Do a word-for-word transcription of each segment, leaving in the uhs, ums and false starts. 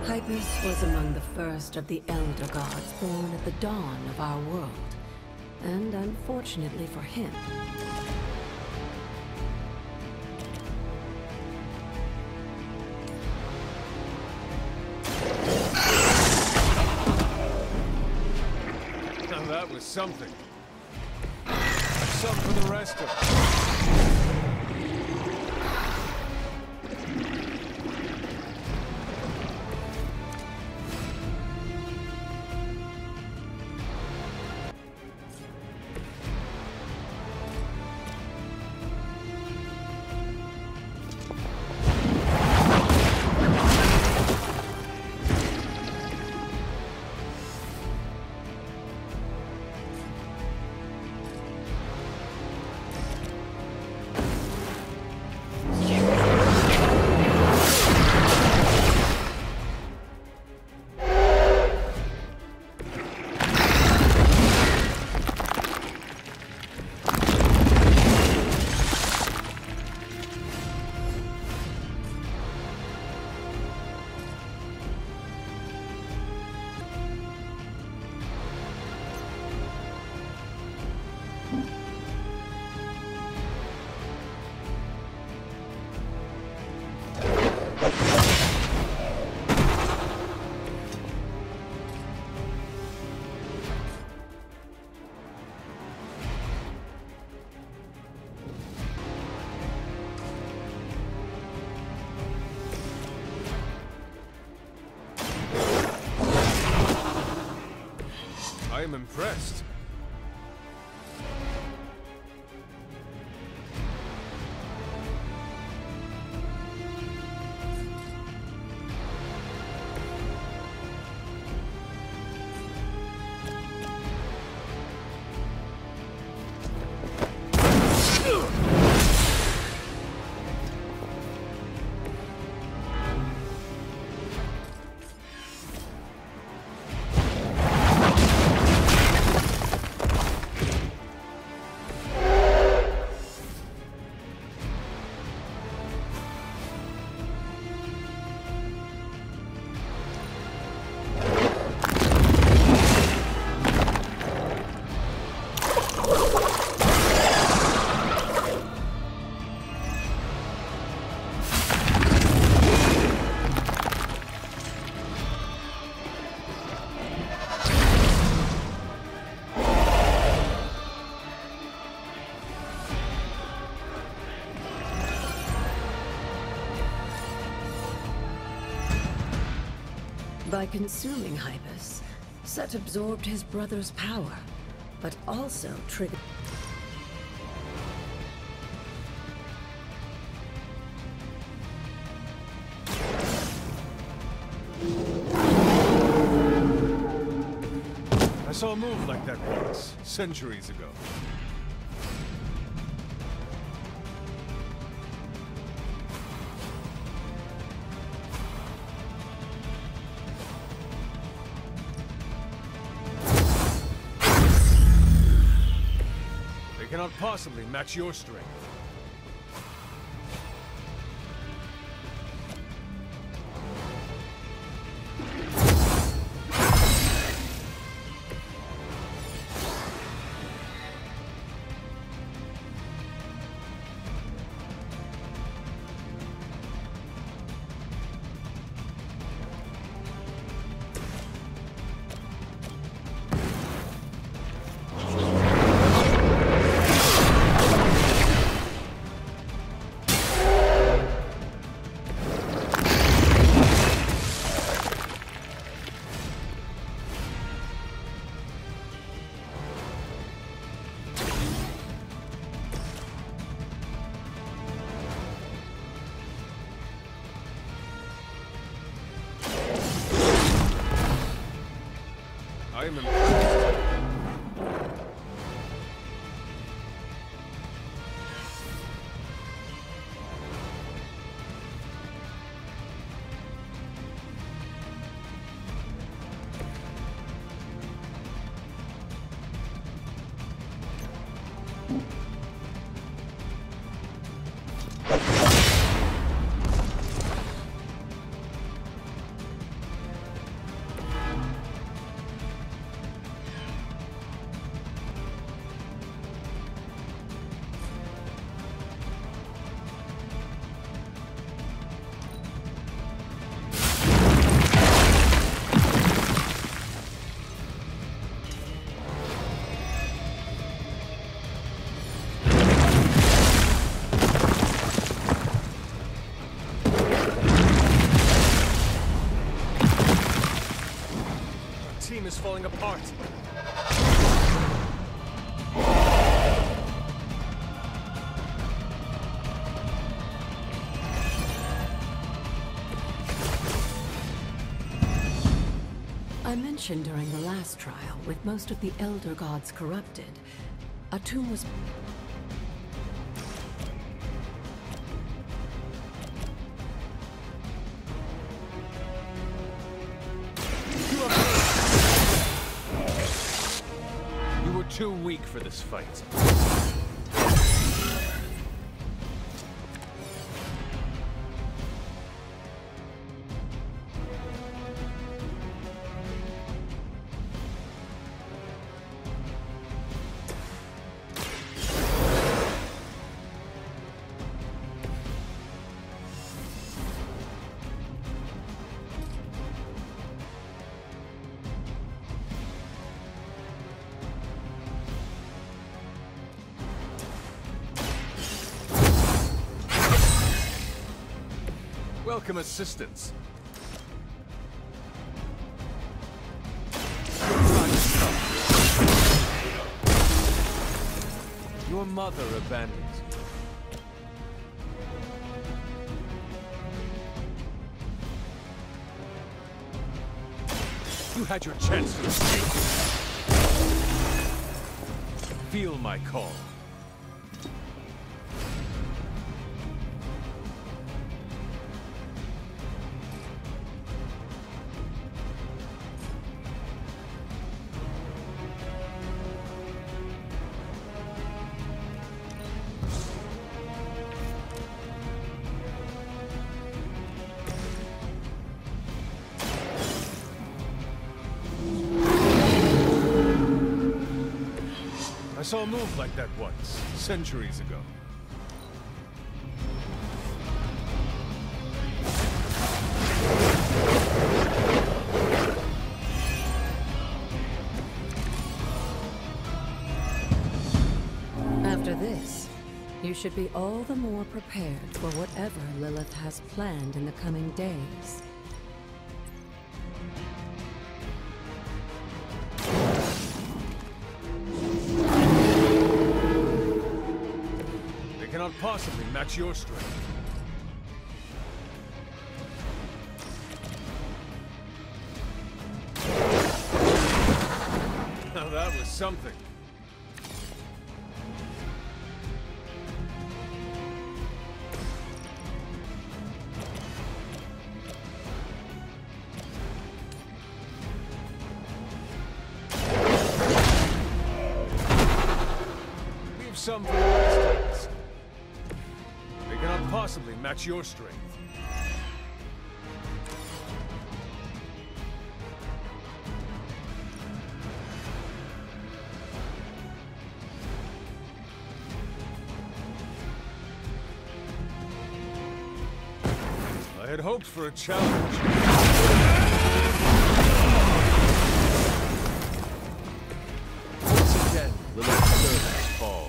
Hypus was among the first of the Elder Gods born at the dawn of our world. And unfortunately for him, now that was something. Some for the rest of us. I am impressed. By consuming Hypus, Set absorbed his brother's power, but also triggered... I saw a move like that once, centuries ago. They cannot possibly match your strength. I am impressed. time is falling apart. I mentioned during the last trial, with most of the Elder Gods corrupted, a tomb was... You were too weak for this fight. Welcome assistance. Your mother abandoned you. You had your chance to escape. Feel my call. I saw a move like that once, centuries ago. After this, you should be all the more prepared for whatever Lilith has planned in the coming days. Cannot possibly match your strength. Now that was something. Leave some for the rest. They cannot possibly match your strength. I had hoped for a challenge. Once again, Lilith's servants fall.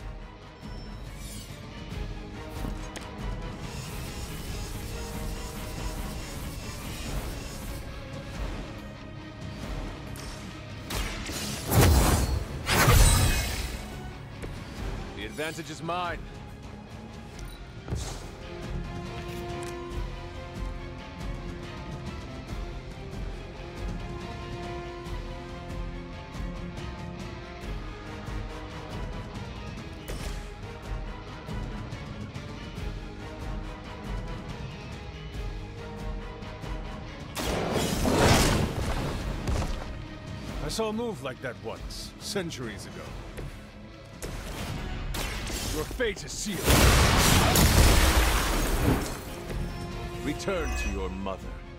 The advantage is mine. I saw a move like that once, centuries ago. Your fate is sealed. Return to your mother.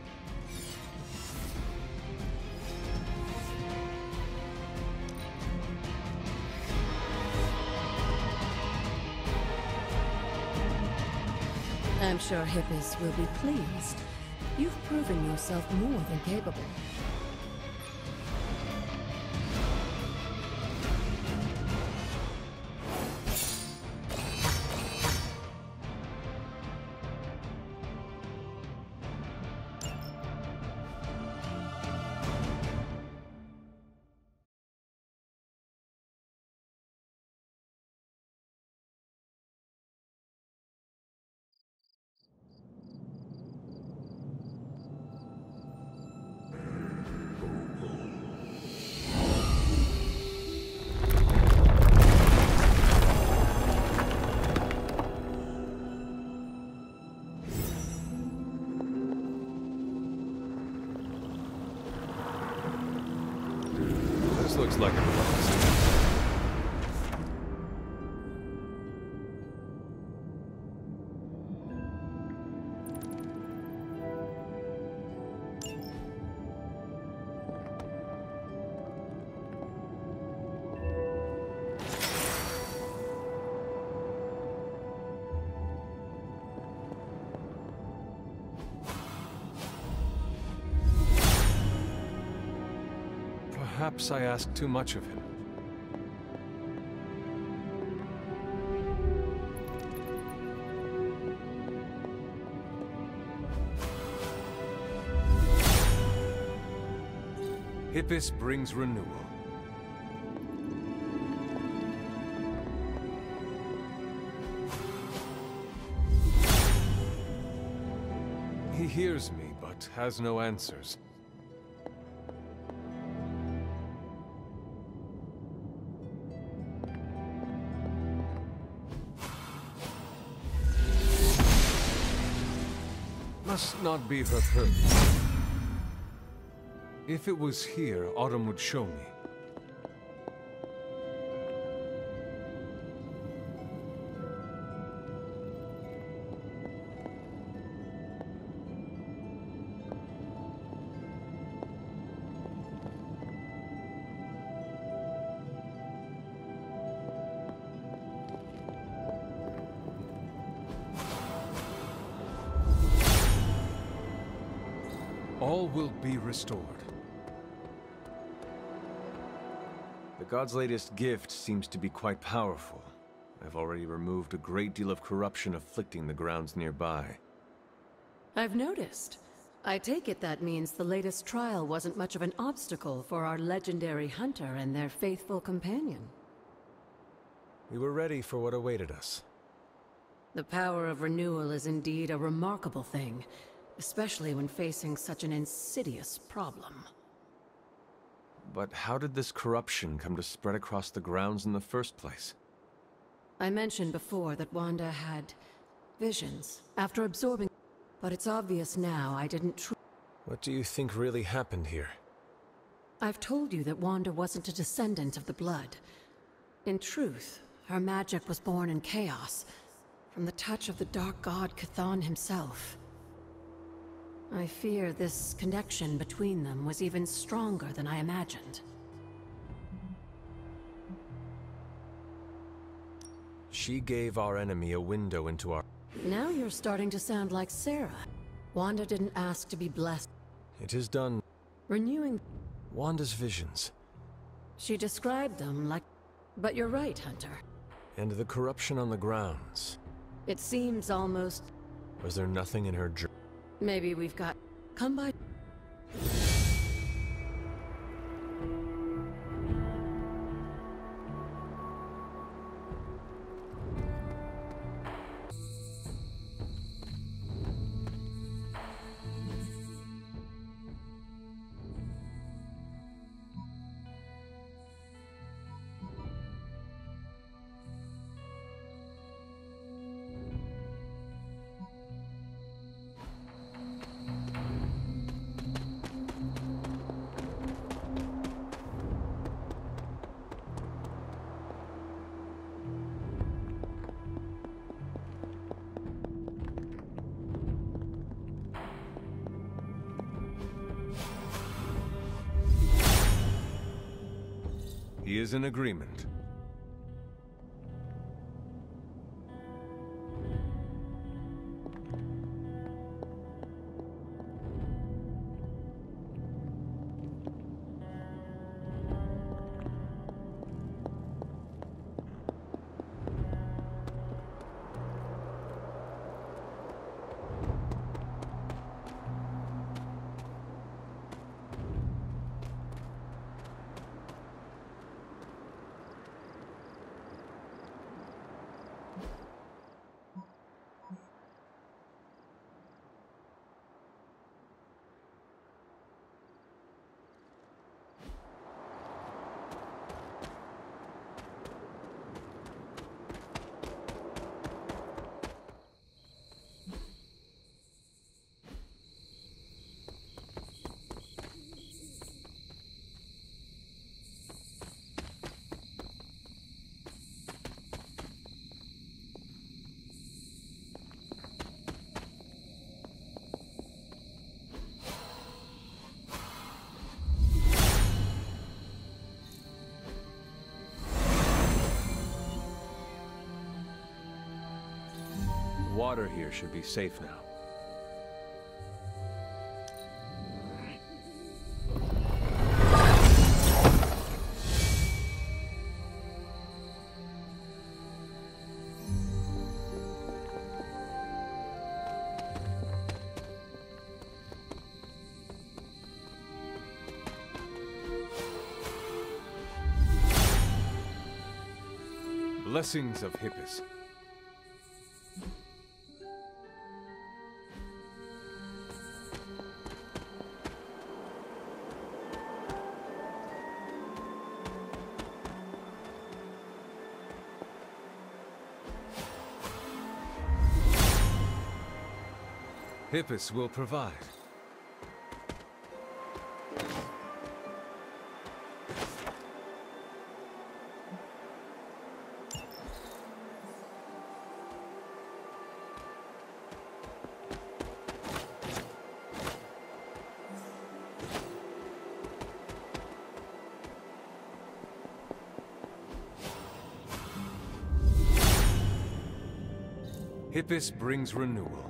I'm sure Hippus will be pleased. You've proven yourself more than capable. Seems like a prophecy. Perhaps I asked too much of him. Hippus brings renewal. He hears me, but has no answers. Must not be her purpose. If it was here, Autumn would show me. All will be restored. The god's latest gift seems to be quite powerful. I've already removed a great deal of corruption afflicting the grounds nearby. I've noticed. I take it that means the latest trial wasn't much of an obstacle for our legendary hunter and their faithful companion. We were ready for what awaited us. The power of renewal is indeed a remarkable thing, especially when facing such an insidious problem. But how did this corruption come to spread across the grounds in the first place? I mentioned before that Wanda had visions after absorbing, but it's obvious now I didn't tr- What do you think really happened here? I've told you that Wanda wasn't a descendant of the blood. In truth, her magic was born in chaos, from the touch of the dark god Cthon himself. I fear this connection between them was even stronger than I imagined. She gave our enemy a window into our... Now you're starting to sound like Sarah. Wanda didn't ask to be blessed. It is done. Renewing... Wanda's visions. She described them like... But you're right, Hunter. And the corruption on the grounds. It seems almost... Was there nothing in her journey? Maybe we've got... Come by... He is in agreement. water here should be safe now. Blessings of Hippus. Hippus will provide. Hippus brings renewal.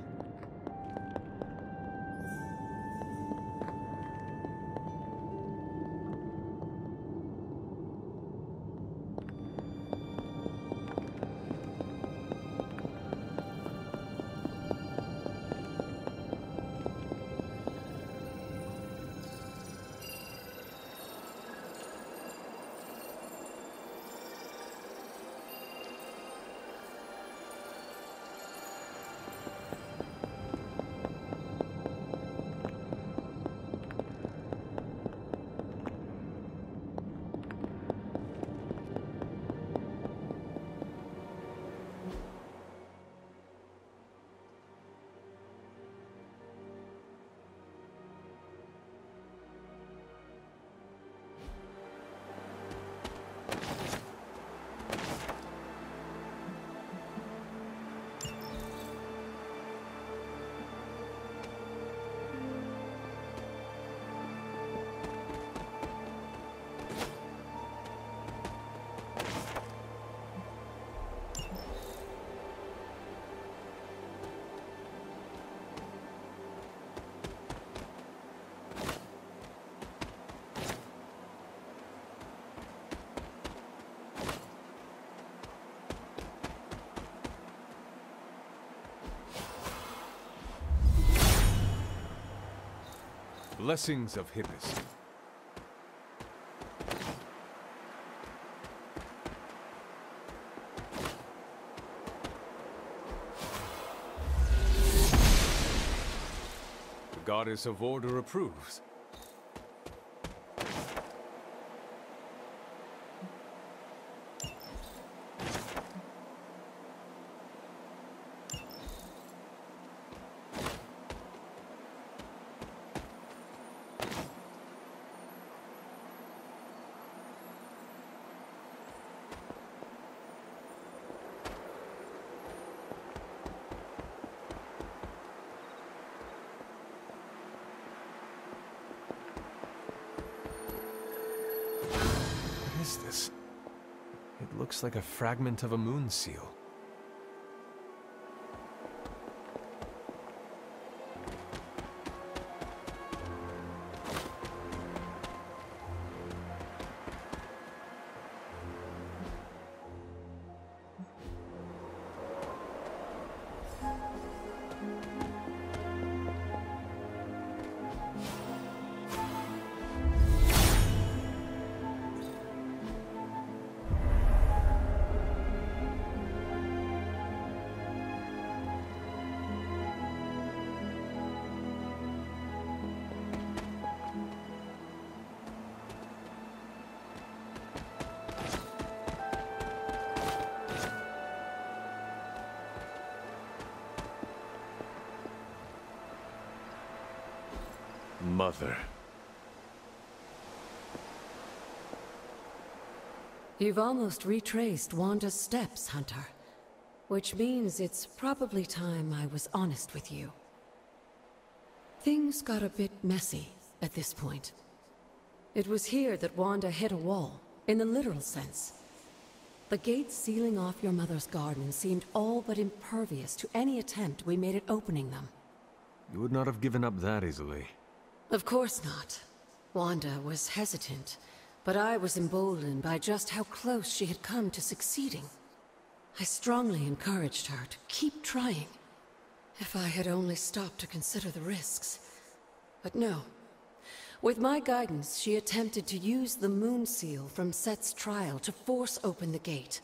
Blessings of Hippus. The goddess of order approves. What is this? It looks like a fragment of a moon seal. Mother. You've almost retraced Wanda's steps, Hunter. Which means it's probably time I was honest with you. Things got a bit messy at this point. It was here that Wanda hit a wall, in the literal sense. The gate sealing off your mother's garden seemed all but impervious to any attempt we made at opening them. You would not have given up that easily. Of course not. Wanda was hesitant, but I was emboldened by just how close she had come to succeeding. I strongly encouraged her to keep trying. If I had only stopped to consider the risks. But no. With my guidance, she attempted to use the moon seal from Set's trial to force open the gate.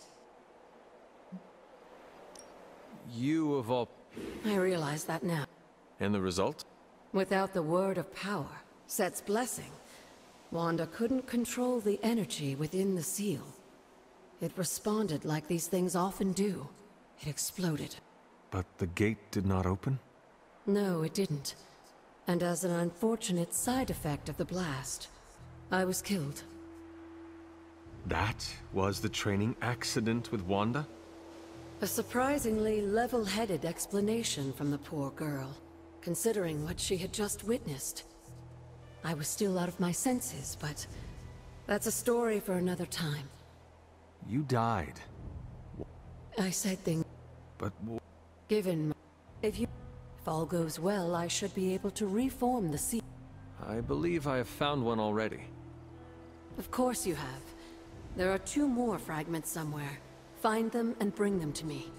You of all... I realize that now. And the result? Without the word of power, Set's blessing, Wanda couldn't control the energy within the seal. It responded like these things often do. It exploded. But the gate did not open? No, it didn't. And as an unfortunate side effect of the blast, I was killed. That was the training accident with Wanda? A surprisingly level-headed explanation from the poor girl, considering what she had just witnessed. I was still out of my senses, but that's a story for another time. You died. I said things... But... Given... If you... If all goes well, I should be able to reform the seal. I believe I have found one already. Of course you have. There are two more fragments somewhere. Find them and bring them to me.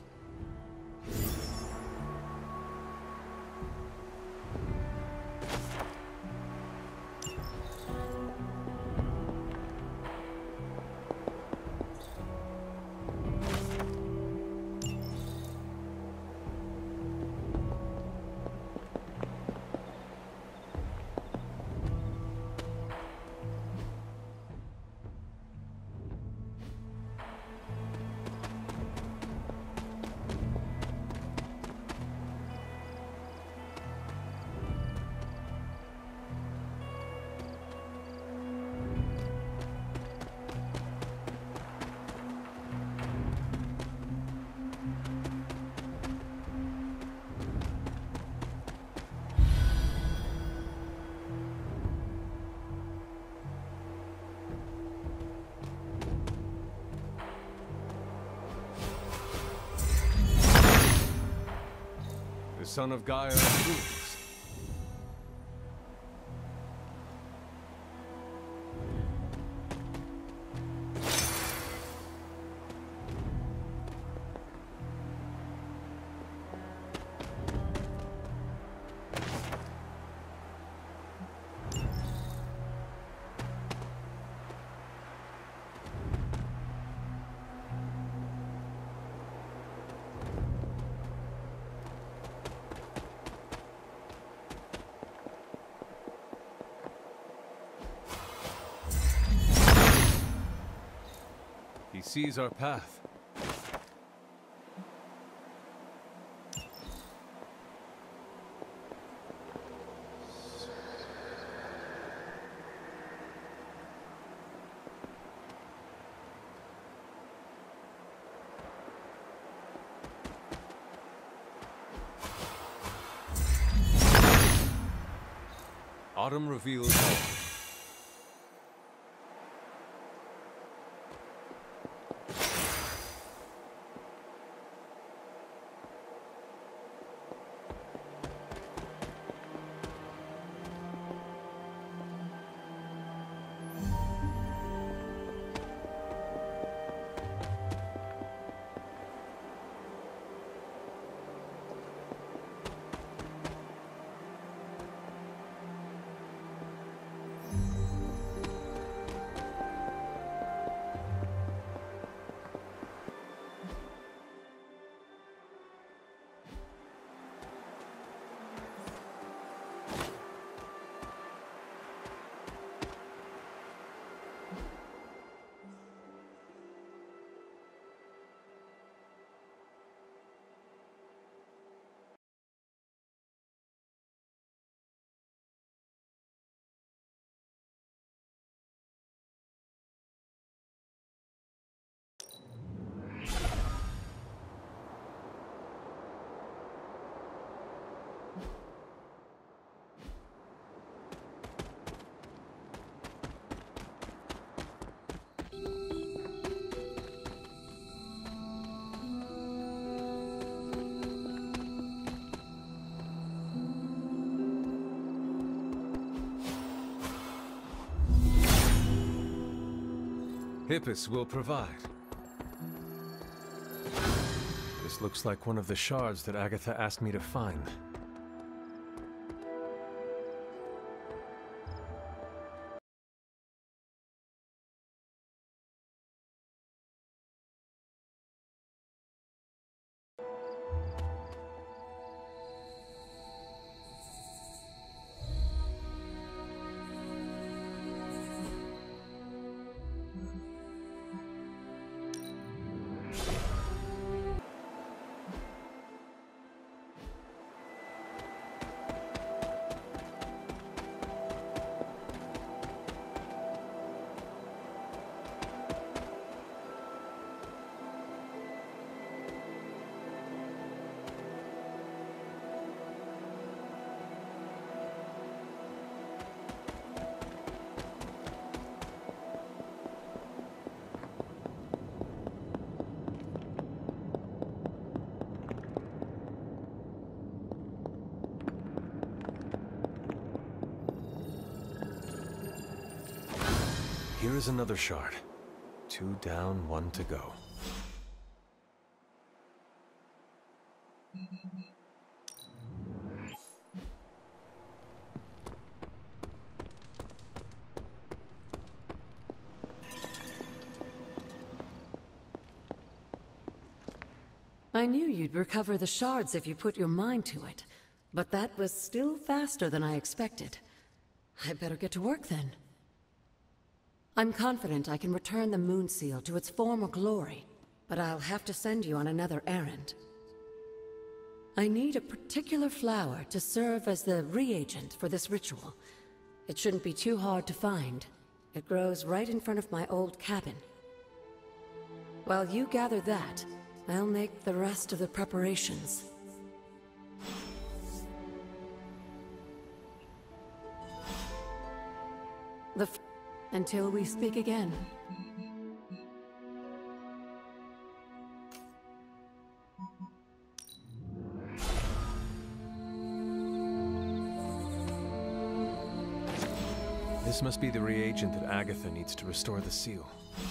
The son of Gaia approves. He sees our path. Autumn reveals all. Ippus will provide. This looks like one of the shards that Agatha asked me to find. Here is another shard. Two down, one to go. I knew you'd recover the shards if you put your mind to it, but that was still faster than I expected. I better get to work then. I'm confident I can return the moon seal to its former glory, but I'll have to send you on another errand. I need a particular flower to serve as the reagent for this ritual. It shouldn't be too hard to find. It grows right in front of my old cabin. While you gather that, I'll make the rest of the preparations. The f- until we speak again. This must be the reagent that Agatha needs to restore the seal.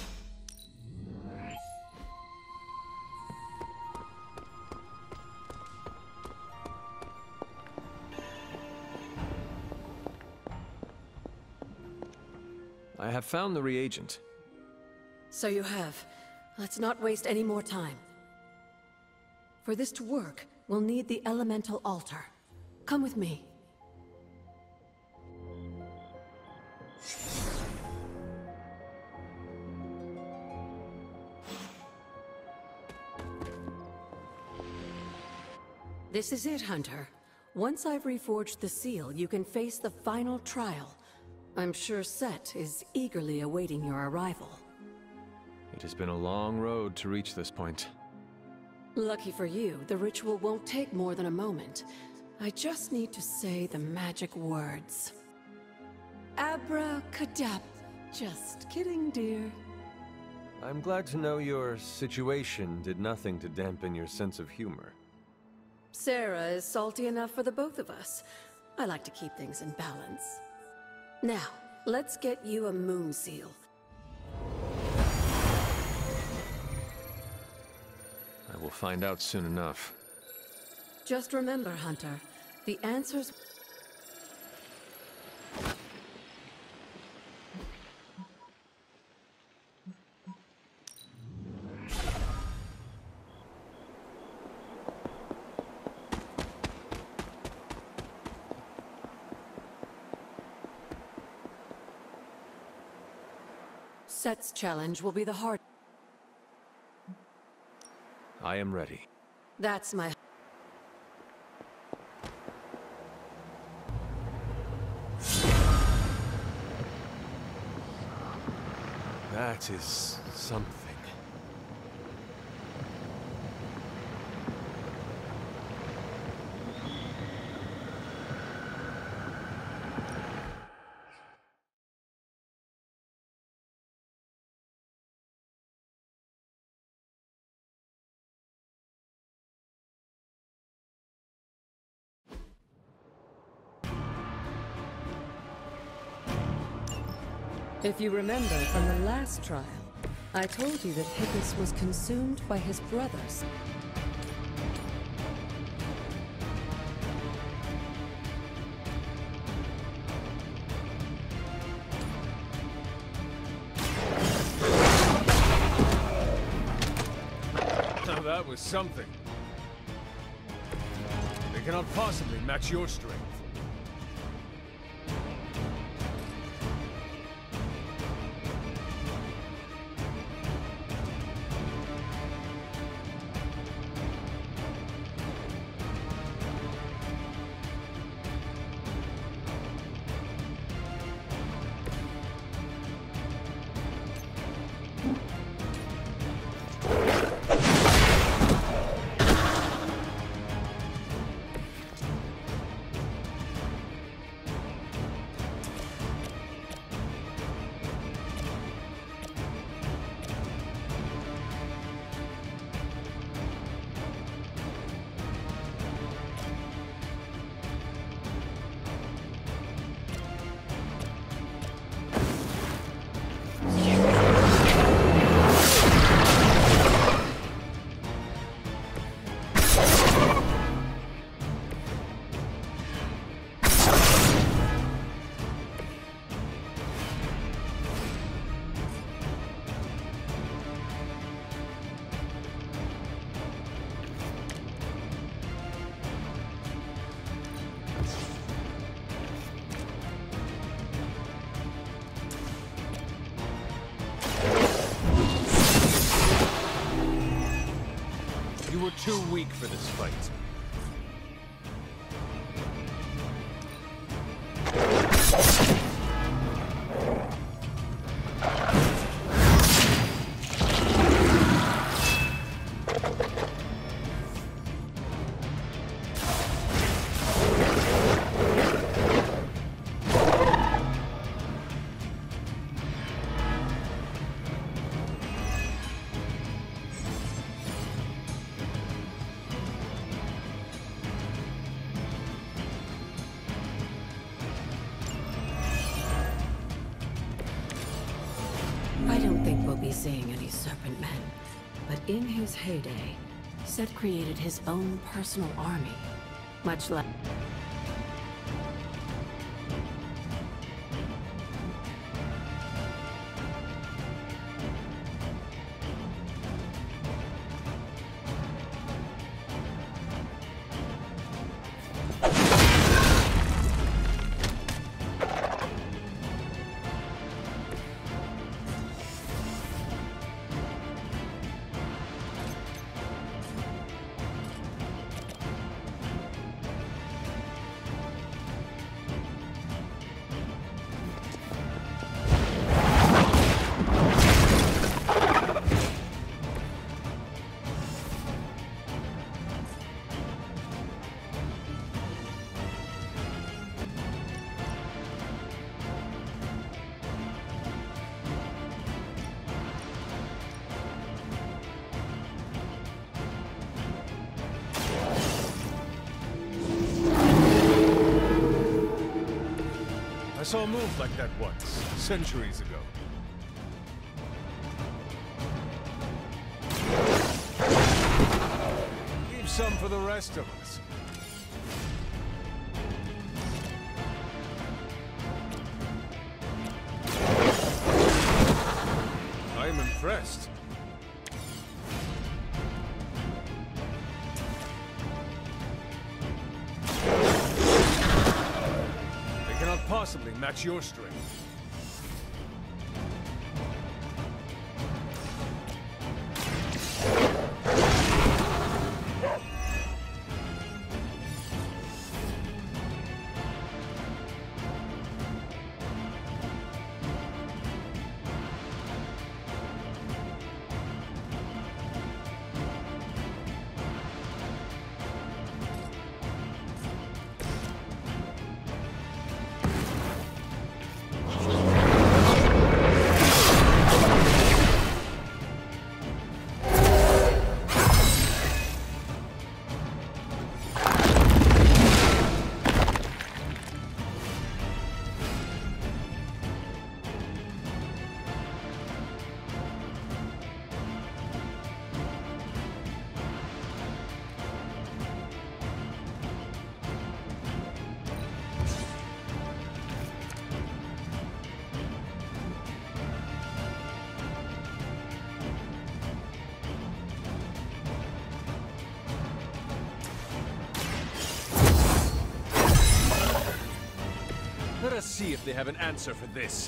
I have found the reagent. So you have. Let's not waste any more time. For this to work, we'll need the elemental altar. Come with me. This is it, Hunter. Once I've reforged the seal, you can face the final trial. I'm sure Set is eagerly awaiting your arrival. It has been a long road to reach this point. Lucky for you, the ritual won't take more than a moment. I just need to say the magic words. Abracadabra. Just kidding, dear. I'm glad to know your situation did nothing to dampen your sense of humor. Sarah is salty enough for the both of us. I like to keep things in balance. Now, let's get you a moon seal. I will find out soon enough. Just remember, Hunter, the answers... Set's challenge will be the hard... I am ready. That's my... That is something. If you remember from the last trial, I told you that Hippus was consumed by his brothers. Now that was something. They cannot possibly match your strength. You were too weak for this fight. I don't think we'll be seeing any Serpent Men, but in his heyday, Set created his own personal army, much like... I saw a move like that once, centuries ago. Leave some for the rest of us. I am impressed. Cannot possibly match your strength. see if they have an answer for this.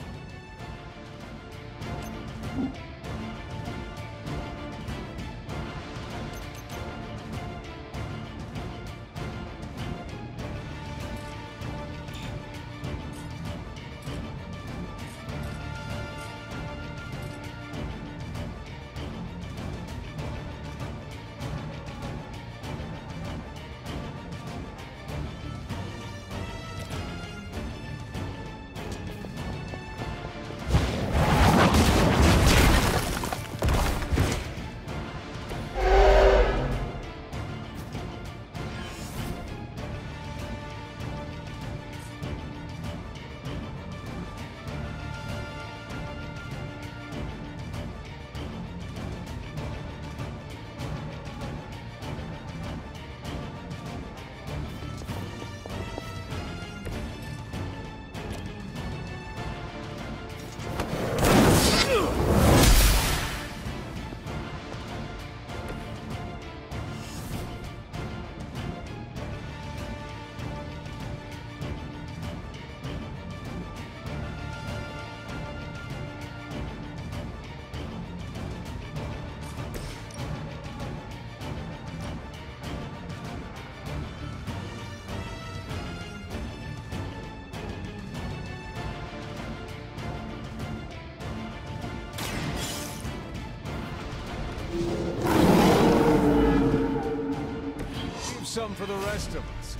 Some for the rest of us.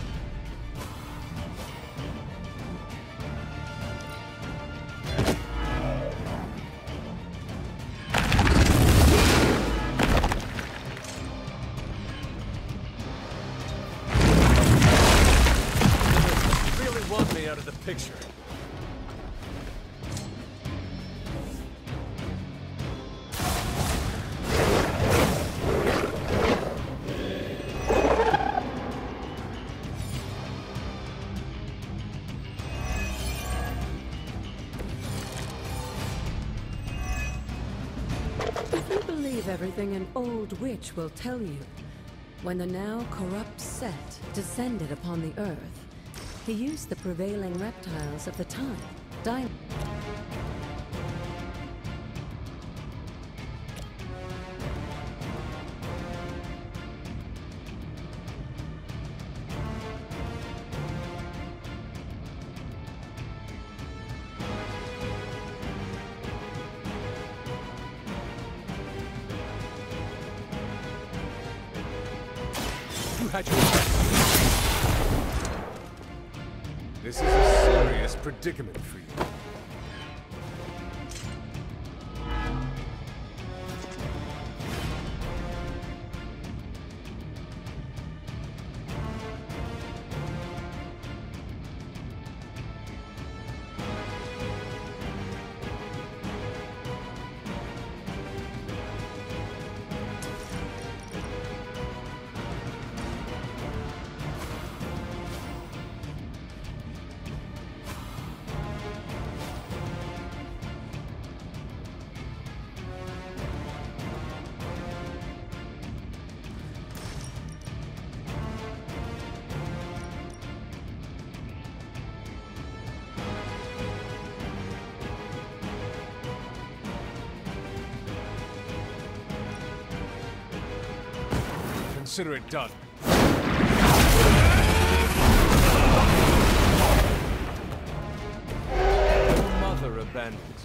You really want me out of the picture. Everything an old witch will tell you. When the now corrupt Set descended upon the earth, he used the prevailing reptiles of the time. Din Had your This is a serious predicament for you. Consider it done. Your mother abandons you.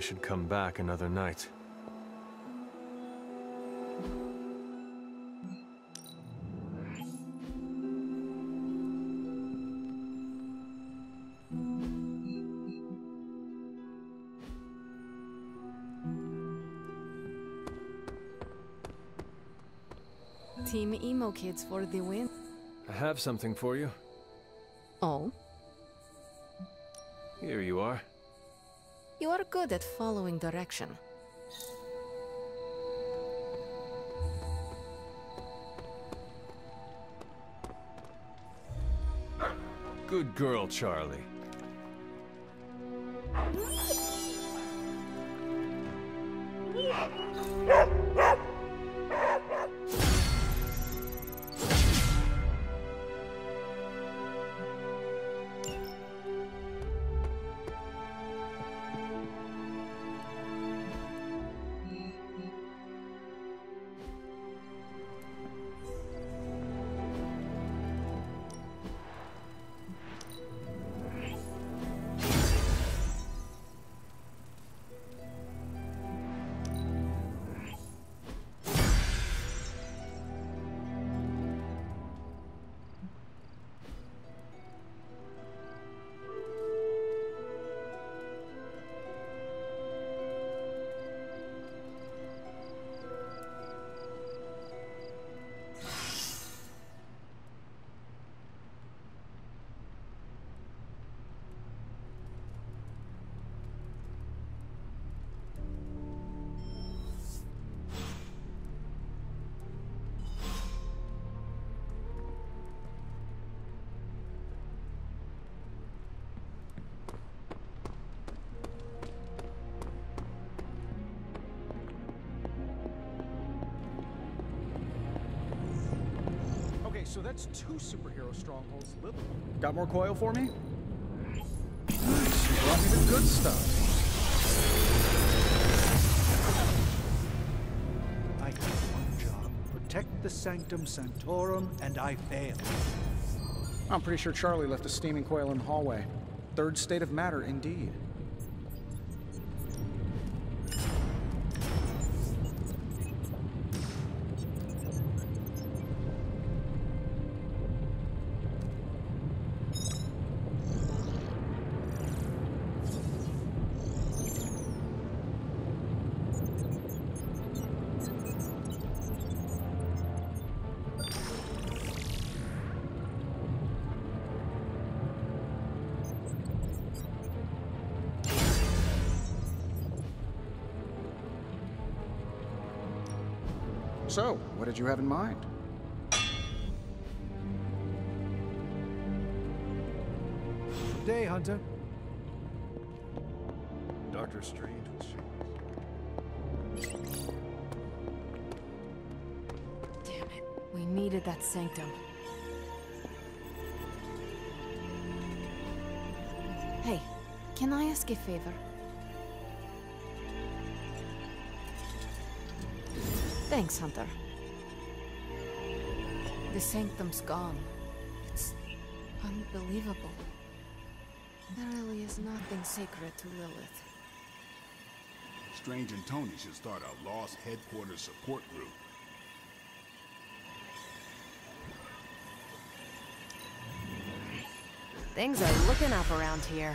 should come back another night. Team Emo Kids for the win. I have something for you. Oh? Here you are. You are good at following direction. Good girl, Charlie. So that's two superhero strongholds. Little. Got more coil for me? Nice, you brought me the good stuff. I had one job. Protect the Sanctum Sanctorum, and I failed. I'm pretty sure Charlie left a steaming coil in the hallway. Third state of matter, indeed. So, what did you have in mind? Good day, Hunter. Doctor Strange was Damn it. We needed that sanctum. Hey, can I ask a favor? Thanks, Hunter. The sanctum's gone. It's unbelievable. There really is nothing sacred to Lilith. Strange and Tony should start a Lost Headquarters support group. Things are looking up around here.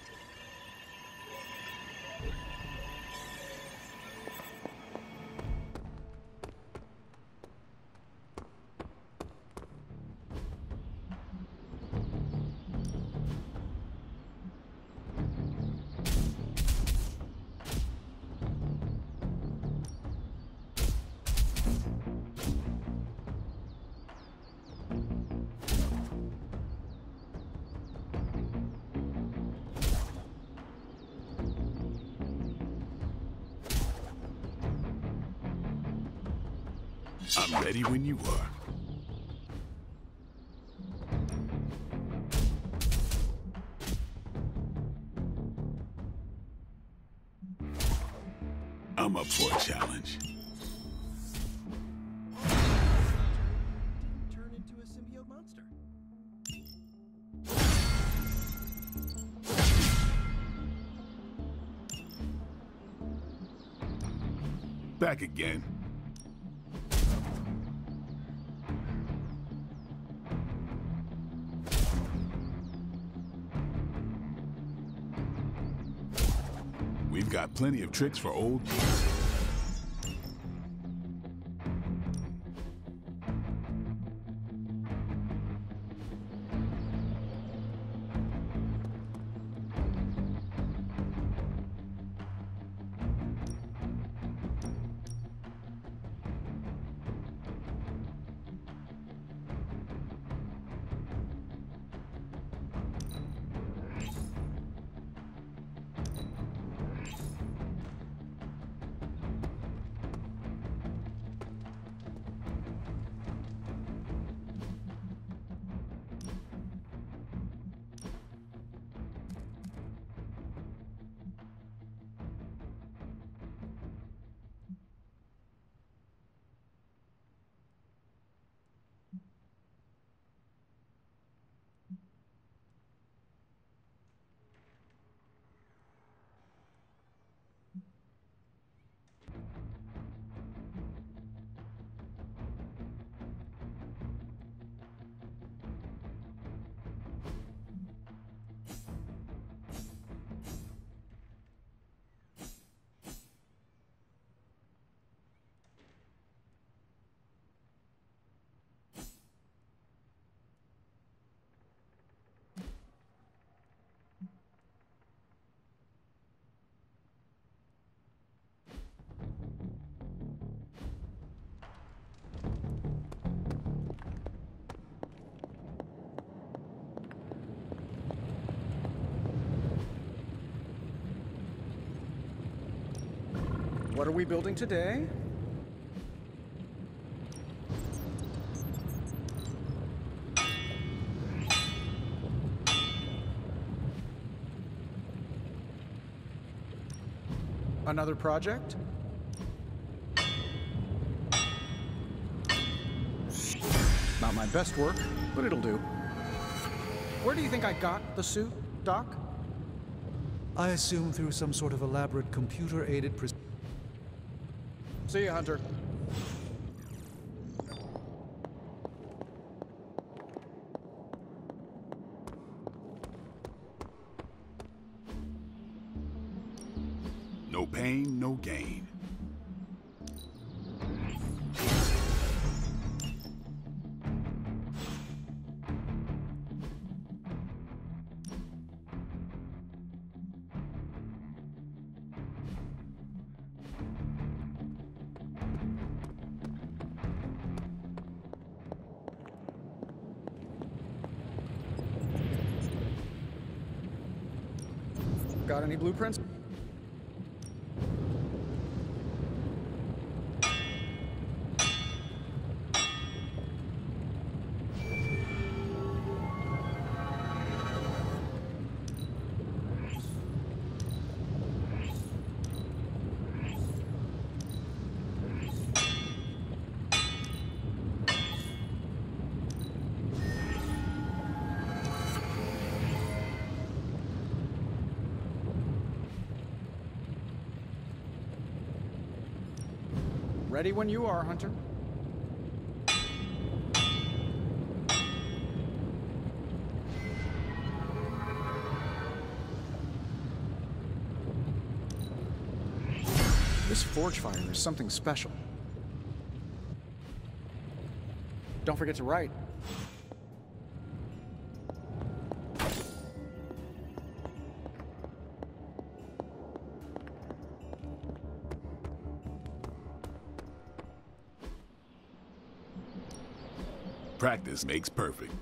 I'm ready when you are. I'm up for a challenge. turned into a symbiote monster. Back again. We've got plenty of tricks for old... What are we building today? Another project? Not my best work, but it'll do. Where do you think I got the suit, Doc? I assume through some sort of elaborate computer-aided... Pre See you, Hunter. No pain, no gain. Got any blueprints? Ready when you are, Hunter. This forge fire is something special. Don't forget to write. Practice makes perfect.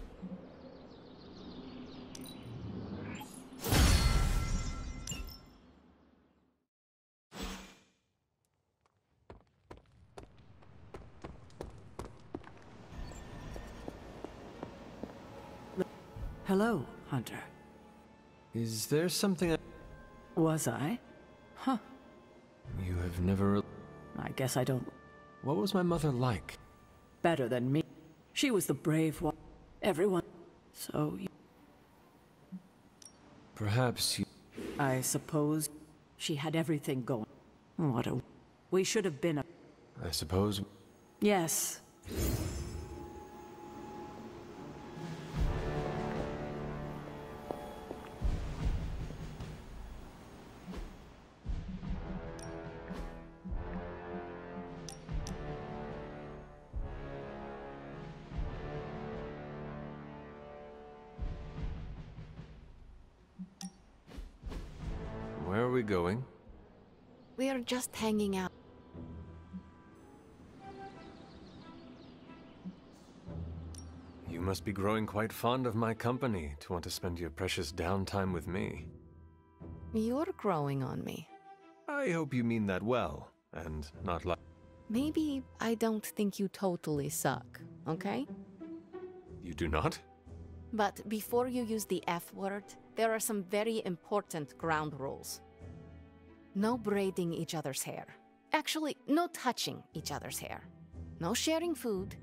Hello, Hunter. Is there something I... Was I? Huh. You have never... I guess I don't... What was my mother like? Better than me. She was the brave one. Everyone... So... You... Perhaps you... I suppose she had everything going. What a... We should have been a... I suppose... Yes. Where are we going? We are just hanging out. You must be growing quite fond of my company to want to spend your precious downtime with me. You're growing on me. I hope you mean that well, and not like... Maybe I don't think you totally suck, okay? You do not? But before you use the F word, there are some very important ground rules. No braiding each other's hair. Actually, no touching each other's hair. No sharing food.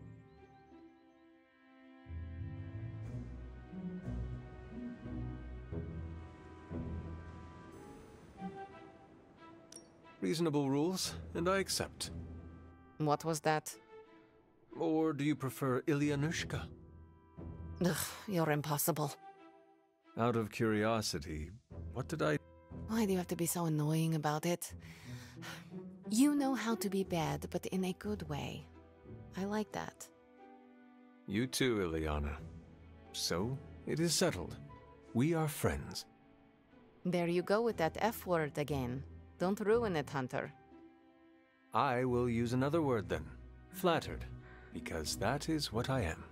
Reasonable rules, and I accept. What was that? Or do you prefer Ilyanushka? Ugh, you're impossible. Out of curiosity, what did I... Why do you have to be so annoying about it? You know how to be bad, but in a good way. I like that. You too, Ilyana. So, it is settled. We are friends. There you go with that F word again. Don't ruin it, Hunter. I will use another word then. Flattered. Because that is what I am.